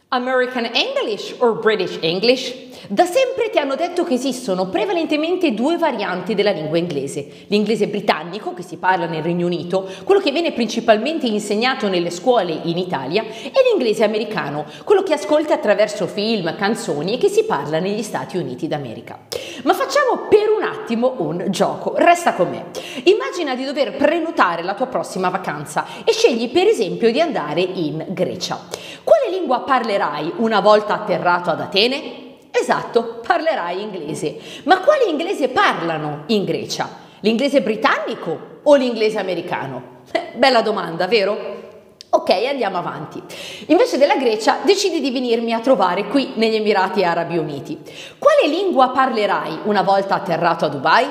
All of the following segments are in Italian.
American English or British English? Da sempre ti hanno detto che esistono prevalentemente due varianti della lingua inglese, l'inglese britannico, che si parla nel Regno Unito, quello che viene principalmente insegnato nelle scuole in Italia, e l'inglese americano, quello che ascolti attraverso film, canzoni e che si parla negli Stati Uniti d'America. Ma facciamo per un attimo un gioco, resta con me. Immagina di dover prenotare la tua prossima vacanza e scegli per esempio di andare in Grecia. Quale lingua parlerai una volta atterrato ad Atene? Esatto, parlerai inglese. Ma quale inglese parlano in Grecia? L'inglese britannico o l'inglese americano? Bella domanda, vero? Ok, andiamo avanti. Invece della Grecia, decidi di venirmi a trovare qui negli Emirati Arabi Uniti. Quale lingua parlerai una volta atterrato a Dubai?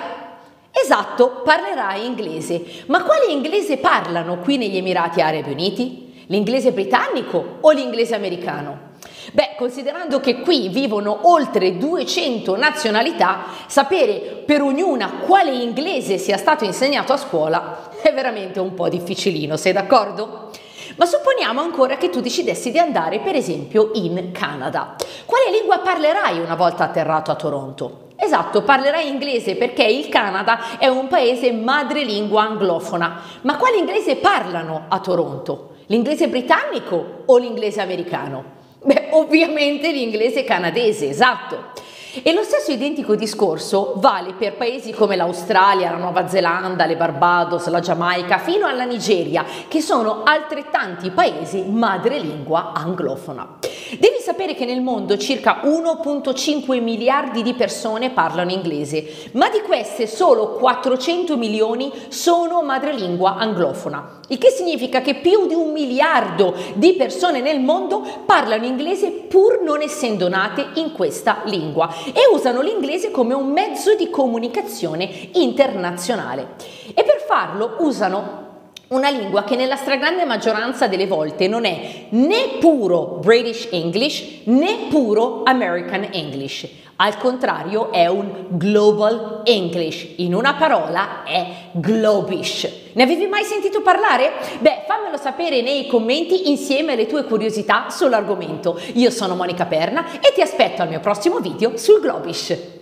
Esatto, parlerai inglese. Ma quale inglese parlano qui negli Emirati Arabi Uniti? L'inglese britannico o l'inglese americano? Beh, considerando che qui vivono oltre 200 nazionalità, sapere per ognuna quale inglese sia stato insegnato a scuola è veramente un po' difficilino, sei d'accordo? Ma supponiamo ancora che tu decidessi di andare per esempio in Canada. Quale lingua parlerai una volta atterrato a Toronto? Esatto, parlerai inglese perché il Canada è un paese madrelingua anglofona. Ma quale inglese parlano a Toronto? L'inglese britannico o l'inglese americano? Beh, ovviamente l'inglese canadese, esatto. E lo stesso identico discorso vale per paesi come l'Australia, la Nuova Zelanda, le Barbados, la Giamaica, fino alla Nigeria, che sono altrettanti paesi madrelingua anglofona. Devi sapere che nel mondo circa 1,5 miliardi di persone parlano inglese, ma di queste solo 400 milioni sono madrelingua anglofona. Il che significa che più di 1 miliardo di persone nel mondo parlano inglese pur non essendo nate in questa lingua e usano l'inglese come un mezzo di comunicazione internazionale. E per farlo usano una lingua che nella stragrande maggioranza delle volte non è né puro British English né puro American English. Al contrario è un Global English, in una parola è Globish. Ne avevi mai sentito parlare? Beh, fammelo sapere nei commenti insieme alle tue curiosità sull'argomento. Io sono Monica Perna e ti aspetto al mio prossimo video sul Globish.